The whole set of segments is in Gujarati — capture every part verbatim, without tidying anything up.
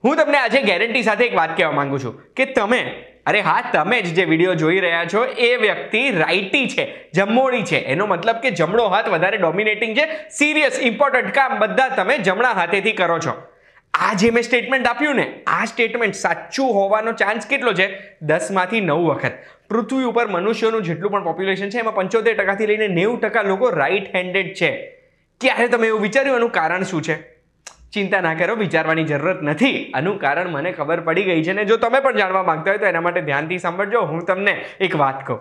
હું તમને આજે ગેરંટી સાથે એક વાત કહેવા માંગુ છું કે તમે અરે હા તમે જ જે વિડીયો જોઈ રહ્યા છો એ વ્યક્તિ રાઈટી છે, જમોડી છે. એનો મતલબ કે જમણો હાથ વધારે ડોમિનેટિંગ છે. સિરિયસ ઇમ્પોર્ટન્ટ કામ બધા તમે જમણા હાથેથી કરો છો. આ જે મેં સ્ટેટમેન્ટ આપ્યું ને, આ સ્ટેટમેન્ટ સાચું હોવાનો ચાન્સ કેટલો છે? દસ માંથી નવ વખત. પૃથ્વી ઉપર મનુષ્યોનું જેટલું પણ પોપ્યુલેશન છે એમાં પંચોતેર ટકાથી લઈને નેવું ટકા લોકો રાઈટ હેન્ડેડ છે. ક્યારે તમે એવું વિચાર્યું એનું કારણ શું છે? ચિંતા ના કરો, વિચારવાની જરૂરત નથી. આનું કારણ મને ખબર પડી ગઈ છે ને જો તમે પણ જાણવા માંગતા હોય તો એના માટે ધ્યાનથી સાંભળજો. હું તમને એક વાત કહું.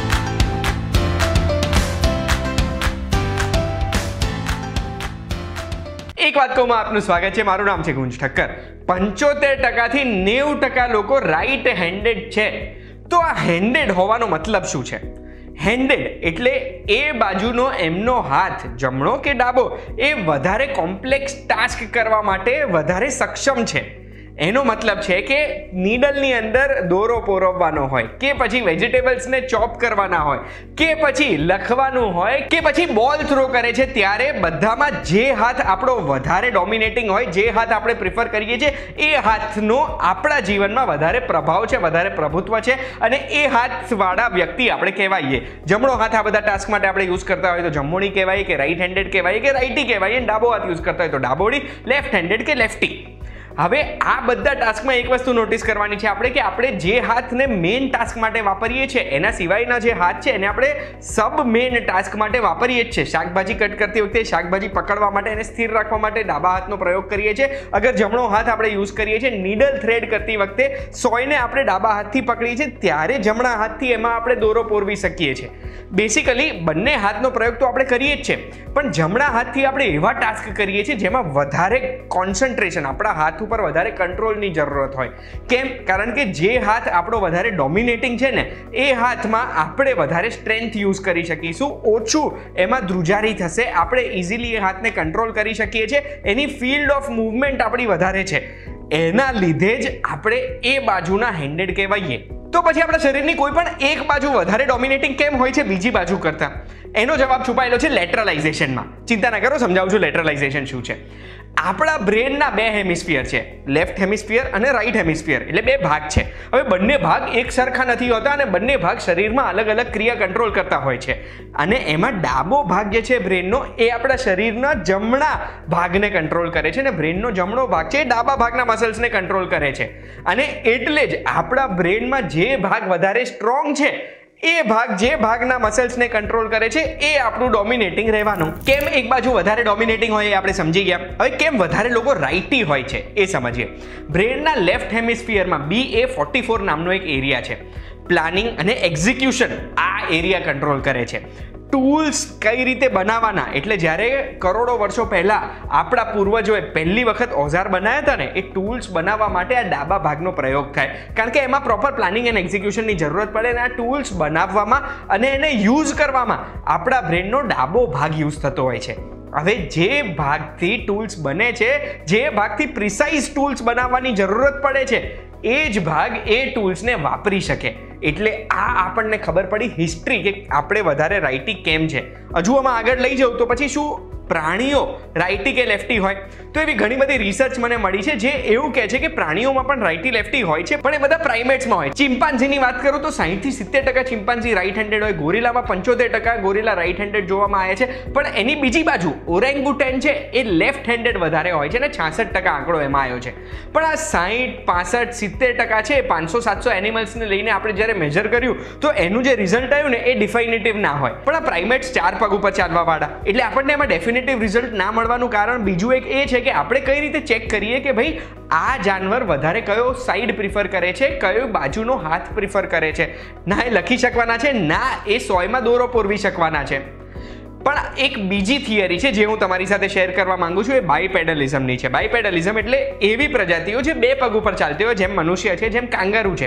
એક વાત કહું, આપનું સ્વાગત છે. મારું નામ છે ગુંજ ઠક્કર. પંચોતેર ટકાથી નેવું ટકા લોકો રાઈટ હેન્ડેડ છે. તો આ હેન્ડેડ હોવાનો મતલબ શું છે? હેન્ડેડ એટલે એ બાજુનો એમનો હાથ, જમણો કે ડાબો, એ વધારે કોમ્પ્લેક્સ ટાસ્ક કરવા માટે વધારે સક્ષમ છે. એનો મતલબ છે કે નીડલની અંદર દોરો પોરવવાનો હોય, કે પછી વેજીટેબલ્સને ચોપ કરવાના હોય, કે પછી લખવાનું હોય, કે પછી બોલ થ્રો કરે છે, ત્યારે બધામાં જે હાથ આપણો વધારે ડોમિનેટિંગ હોય, જે હાથ આપણે પ્રિફર કરીએ છીએ, એ હાથનો આપણા જીવનમાં વધારે પ્રભાવ છે, વધારે પ્રભુત્વ છે, અને એ હાથવાળા વ્યક્તિ આપણે કહેવાઈએ. જમણો હાથ આ બધા ટાસ્ક માટે આપણે યુઝ કરતા હોય તો જમોડી કહેવાય, કે રાઈટ હેન્ડેડ કહેવાય, કે રાઈટી કહેવાય. ડાબો હાથ યુઝ કરતા હોય તો ડાબોડી, લેફ્ટ હેન્ડેડ કે લેફ્ટી. હવે આ બધા ટાસ્કમાં એક વસ્તુ નોટિસ કરવાની છે આપણે કે આપણે જે હાથને મેઇન ટાસ્ક માટે વાપરીએ છીએ એના સિવાયના જે હાથ છે એને આપણે સબ મેઇન ટાસ્ક માટે વાપરીએ જ છે. શાકભાજી કટ કરતી વખતે શાકભાજી પકડવા માટે એને સ્થિર રાખવા માટે ડાબા હાથનો પ્રયોગ કરીએ છીએ. અગર જમણો હાથ આપણે યુઝ કરીએ છીએ નીડલ થ્રેડ કરતી વખતે સોયને આપણે ડાબા હાથથી પકડીએ છીએ ત્યારે જમણા હાથથી એમાં આપણે દોરો પોરવી શકીએ છીએ. બેસિકલી બંને હાથનો પ્રયોગ તો આપણે કરીએ જ છે, પણ જમણા હાથથી આપણે એવા ટાસ્ક કરીએ છીએ જેમાં વધારે કોન્સન્ટ્રેશન, આપણા હાથ ઉપર વધારે કંટ્રોલની જરૂરત હોય. કેમ? કારણ કે જે હાથ આપણો વધારે ડોમિનેટિંગ છે ને એ હાથમાં આપણે વધારે સ્ટ્રેન્થ યુઝ કરી શકીશું, ઓછું એમાં ધ્રુજારી થશે, આપણે ઇઝીલી એ હાથને કંટ્રોલ કરી શકીએ છીએ, એની ફિલ્ડ ઓફ મૂવમેન્ટ આપણી વધારે છે. એના લીધે જ આપણે એ બાજુના હેન્ડેડ કહેવાઈએ. તો પછી આપણા શરીરની કોઈ પણ એક બાજુ વધારે ડોમિનેટિંગ કેમ હોય છે બીજી બાજુ કરતા? એનો જવાબ છુપાયેલો છે લેટરલાઇઝેશનમાં. ચિંતા ના કરો, સમજાવું છું લેટરલાઇઝેશન શું છે. આપણા બ્રેનના બે હેમિસ્ફિયર છે, લેફ્ટ હેમિસ્ફિયર અને રાઈટ હેમિસ્ફિયર, એટલે બે ભાગ છે. હવે બંને ભાગ એક સરખા નથી હોતા અને બંને ભાગ શરીરમાં અલગ અલગ ક્રિયા કંટ્રોલ કરતા હોય છે. અને એમાં ડાબો ભાગ જે છે બ્રેનનો એ આપણા શરીરના જમણા ભાગને કંટ્રોલ કરે છે અને બ્રેનનો જમણો ભાગ છે એ ડાબા ભાગના મસલ્સને કંટ્રોલ કરે છે. અને એટલે જ આપણા બ્રેનમાં જે ભાગ વધારે સ્ટ્રોંગ છે એ ભાગ જે ભાગના મસલ્સને કંટ્રોલ કરે છે એ આપણું ડોમિનેટિંગ રહેવાનું. કેમ એક બાજુ વધારે ડોમિનેટિંગ હોય એ આપણે સમજી ગયા. હવે કેમ વધારે લોકો રાઈટી હોય છે એ સમજીએ. બ્રેનના લેફ્ટ હેમિસ્ફિયરમાં બી એ ફોર્ટી ફોર નામનો એક એરિયા છે. પ્લાનિંગ અને એક્ઝિક્યુશન આ એરિયા કંટ્રોલ કરે છે. ટૂલ્સ કઈ રીતે બનાવવાના, એટલે જ્યારે કરોડો વર્ષો પહેલા આપણા પૂર્વજોએ પહેલી વખત ઓઝાર બનાવ્યા હતા ને એ ટૂલ્સ બનાવવા માટે આ ડાબા ભાગનો પ્રયોગ થાય, કારણ કે એમાં પ્રોપર પ્લાનિંગ એન્ડ એક્ઝિક્યુશનની જરૂરત પડે અને આ ટૂલ્સ બનાવવામાં અને એને યુઝ કરવામાં આપણા બ્રેનનો ડાબો ભાગ યુઝ થતો હોય છે. હવે જે ભાગથી ટૂલ્સ બને છે, જે ભાગથી પ્રિસાઇઝ ટૂલ્સ બનાવવાની જરૂરત પડે છે એ જ ભાગ એ ટૂલ્સને વાપરી શકે. એટલે આ આપણને ખબર પડી હિસ્ટ્રી કે આપણે વધારે રાઈટી કેમ છે. હજુ આમાં આગળ લઈ જાઉં તો પછી શું પ્રાણીઓ રાઈટી કે લેફ્ટી હોય? તો એવી ઘણી બધી રિસર્ચ મને મળી છે જે એવું કહે છે કે પ્રાણીઓમાં પણ રાઈટી લેફ્ટી હોય છે, પણ એ બધા પ્રાઇમેટ્સમાં હોય. ચિમ્પાન્ઝીની વાત કરું તો સાહીઠ થી સિત્તેર ટકા ચિમ્પાન્ઝી રાઈટ હેન્ડેડ હોય. ગોરિલામાં પંચોતેર ટકા ગોરિલા રાઈટ હેન્ડેડ જોવામાં આવે છે. પણ એની બીજી બાજુ ઓરેંગુટેન છે એ લેફ્ટ હેન્ડેડ વધારે હોય છે અને છાસઠ ટકા આંકડો એમાં આવ્યો છે. પણ આ સાહીઠ પાસઠ સિત્તેર ટકા છે પાંચસો સાતસો એનિમલ્સને લઈને આપણે જ્યારે મેજર કર્યું તો એનું જે રિઝલ્ટ આવ્યું ને એ ડિફાઇનેટિવ ના હોય. પણ આ પ્રાઇમેટ્સ ચાર પગ ઉપર ચાલવા વાળા, એટલે આપણને એમાં ડેફિનેટિવ રિઝલ્ટ ના મળવાનું કારણ બીજું એક એ છે કે આપણે કઈ રીતે ચેક કરીએ કે ભાઈ આ જાનવર વધારે કયો સાઈડ પ્રિફર કરે છે, કયો બાજુનો હાથ પ્રિફર કરે છે. ના એ લખી શકવાના છે, ના એ સોયમાં દોરો પોરવી શકવાના છે. પણ એક બીજી થિયરી છે જે હું તમારી સાથે શેર કરવા માંગુ છું, એ બાયપેડલિઝમની છે. બાયપેડલિઝમ એટલે એવી પ્રજાતિઓ જે બે પગ ઉપર ચાલતી હોય, જેમ મનુષ્ય છે, જેમ કાંગારૂ છે.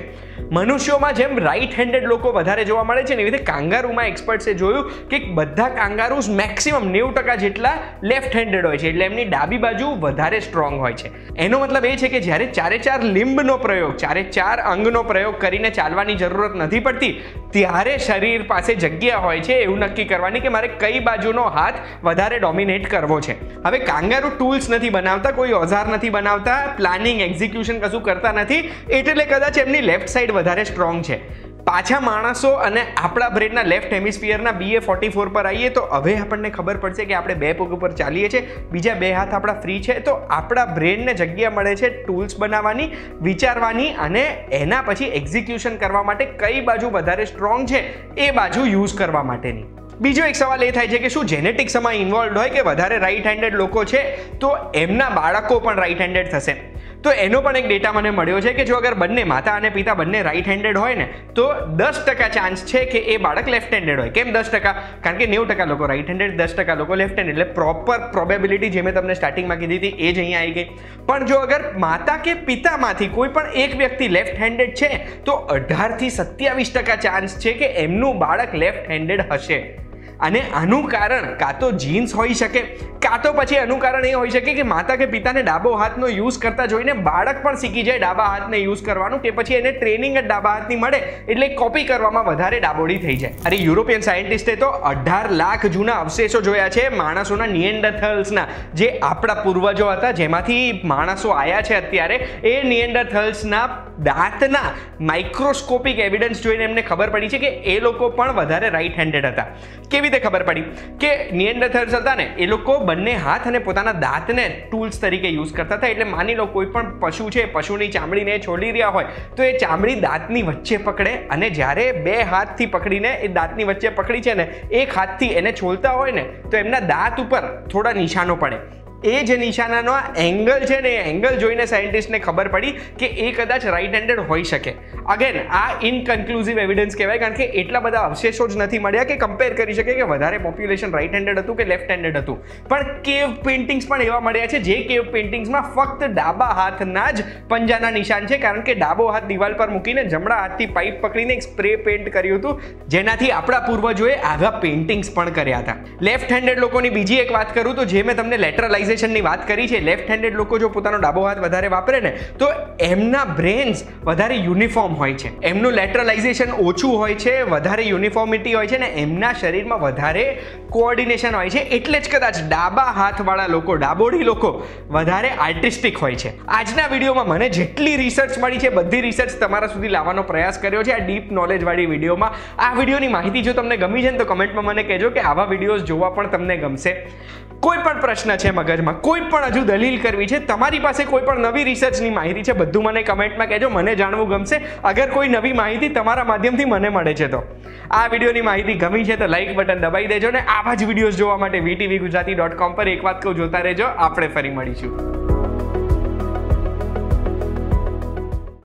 મનુષ્યોમાં જેમ રાઈટ હેન્ડેડ લોકો વધારે જોવા મળે છે ને એવી રીતે કાંગારૂમાં એક્સપર્ટ્સે જોયું કે બધા કાંગારૂઝ મેક્સિમમ નેવું ટકા જેટલા લેફ્ટ હેન્ડેડ હોય છે, એટલે એમની ડાબી બાજુ વધારે સ્ટ્રોંગ હોય છે. એનો મતલબ એ છે કે જ્યારે ચારે ચાર લિંબનો પ્રયોગ, ચારે ચાર અંગનો પ્રયોગ કરીને ચાલવાની જરૂરત નથી પડતી, ત્યારે શરીર પાસે જગ્યા હોય છે એવું નક્કી કરવાની કે મારે કઈ બાજુનો હાથ વધારે ડોમિનેટ કરવો છે. હવે કાંગારૂ ટૂલ્સ નથી બનાવતા, કોઈ ઓઝાર નથી બનાવતા, પ્લાનિંગ એક્ઝિક્યુશન કશું કરતા નથી, એટલે કદાચ એમની લેફ્ટ સાઈડ વધારે સ્ટ્રોંગ છે. પાછા માણસો અને આપણા બ્રેનના લેફ્ટ હેમિસ્ફિયરના બી એ ફોર્ટી ફોર પર આવીએ તો હવે આપણને ખબર પડશે કે આપણે બે પગ ઉપર ચાલીએ છીએ, બીજા બે હાથ આપણા ફ્રી છે, તો આપણા બ્રેનને જગ્યા મળે છે ટૂલ્સ બનાવવાની, વિચારવાની અને એના પછી એક્ઝિક્યુશન કરવા માટે કઈ બાજુ વધારે સ્ટ્રોંગ છે એ બાજુ યુઝ કરવા માટેની. બીજો એક સવાલ એ થાય છે કે શું જેનેટિક્સ એમાં ઇન્વોલ્વ હોય કે વધારે રાઈટ હેન્ડેડ લોકો છે તો એમના બાળકો પણ રાઈટ હેન્ડેડ થશે? તો એનો પણ એક ડેટા મને મળ્યો છે કે જો અગર બંને માતા અને પિતા બંને રાઈટ હેન્ડેડ હોય ને તો દસ ટકા ચાન્સ છે કે એ બાળક લેફ્ટ હેન્ડેડ હોય. કેમ દસ ટકા? કારણ કે નેવું ટકા લોકો રાઈટ હેન્ડેડ, દસ ટકા લોકો લેફ્ટ હેન્ડેડ, એટલે પ્રોપર પ્રોબેબિલિટી જે મેં તમને સ્ટાર્ટિંગમાં કીધી હતી એ જ અહીંયા આવી ગઈ. પણ જો અગર માતા કે પિતામાંથી કોઈ પણ એક વ્યક્તિ લેફ્ટ હેન્ડેડ છે તો અઢારથી સત્યાવીસ ટકા ચાન્સ છે કે એમનું બાળક લેફ્ટ હેન્ડેડ હશે. અને આનું કારણ કાં તો જીન્સ હોઈ શકે, કાં તો પછી આનું કારણ એ હોઈ શકે કે માતા કે પિતાને ડાબો હાથનો યુઝ કરતા જોઈને બાળક પણ શીખી જાય ડાબા હાથને યુઝ કરવાનું, કે પછી એને ટ્રેનિંગ જ ડાબા હાથની મળે એટલે કોપી કરવામાં વધારે ડાબોડી થઈ જાય. અરે યુરોપિયન સાયન્ટિસ્ટે તો અઢાર લાખ જૂના અવશેષો જોયા છે માણસોના નિએન્ડરથલ્સના, જે આપણા પૂર્વજો હતા જેમાંથી માણસો આવ્યા છે અત્યારે, એ નિએન્ડરથલ્સના દાંતના માઇક્રોસ્કોપિક એવિડન્સ જોઈને એમને ખબર પડી છે કે એ લોકો પણ વધારે રાઈટ હેન્ડેડ હતા. કેવી રીતે ખબર પડી? કે નિએન્ડરથલ્સ હતા ને એ લોકો બંને હાથ અને પોતાના દાંતને ટૂલ્સ તરીકે યુઝ કરતા હતા. એટલે માની લો કોઈ પણ પશુ છે, પશુની ચામડીને છોડી રહ્યા હોય તો એ ચામડી દાંતની વચ્ચે પકડે, અને જ્યારે બે હાથથી પકડીને એ દાંતની વચ્ચે પકડી છે ને એક હાથથી એને છોલતા હોય ને તો એમના દાંત ઉપર થોડા નિશાનો પડે. એ જે નિશાનાનો એંગલ છે ને એ એંગલ જોઈને સાયન્ટિસ્ટને ખબર પડી કે એ કદાચ રાઈટ હેન્ડેડ હોઈ શકે. અગેન આ ઇનકન્ક્લુઝિવ એવિડન્સ કહેવાય, કારણ કે એટલા બધા અવશેષો જ નથી મળ્યા કે કમ્પેર કરી શકે કે વધારે પોપ્યુલેશન રાઈટ હેન્ડેડ હતું કે લેફ્ટ હેન્ડેડ હતું. પણ કેવ પેઇન્ટિંગ્સ પણ એવા મળ્યા છે જે કેવ પેઇન્ટિંગ્સમાં ફક્ત ડાબા હાથના જ પંજાના નિશાન છે, કારણ કે ડાબો હાથ દિવાલ પર મૂકીને જમણા હાથથી પાઇપ પકડીને એક સ્પ્રે પેઇન્ટ કર્યું હતું, જેનાથી આપણા પૂર્વજોએ આવા પેઇન્ટિંગ્સ પણ કર્યા હતા. લેફ્ટ હેન્ડેડ લોકોની બીજી એક વાત કરું તો જે મેં તમને લેટરલાઇઝ ની વાત કરી છે, લેફ્ટ હેન્ડેડ લોકો જો પોતાનો ડાબો હાથ વધારે વાપરે ને તો એમના બ્રેન્સ વધારે યુનિફોર્મ હોય છે, એમનું લેટરલાઇઝેશન ઓછું હોય છે, વધારે યુનિફોર્મિટી હોય છે ને એમના શરીરમાં વધારે કોઓર્ડિનેશન હોય છે, એટલે જ કદાચ ડાબા હાથવાળા લોકો, ડાબોડી લોકો વધારે આર્ટિસ્ટિક હોય છે. આજના વિડીયોમાં મને જેટલી રિસર્ચ મળી છે બધી રિસર્ચ તમારા સુધી લાવવાનો પ્રયાસ કર્યો છે આ ડીપ નોલેજ વાળી વિડીયોમાં. આ વિડીયોની માહિતી જો તમને ગમી છે ને તો કમેન્ટમાં મને કહેજો કે આવા વિડીયોઝ જોવા પણ તમને ગમશે. કોઈ પણ પ્રશ્ન છે મગજમાં, કોઈ પણ હજુ દલીલ કરવી છે, તમારી પાસે કોઈ પણ નવી રિસર્ચની માહિતી છે, બધું મને કમેન્ટમાં કહેજો, મને જાણવું ગમશે. અગર કોઈ નવી માહિતી તમારા માધ્યમથી મને મળે છે તો આ વિડીયોની માહિતી ગમી છે તો લાઈક બટન દબાઈ દેજો, ને આવા જ વિડીયોઝ જોવા માટે વીટીવી ગુજરાતી ડોટ કોમ પર એક વાત કહું, જોતા રહેજો. આપણે ફરી મળીશું.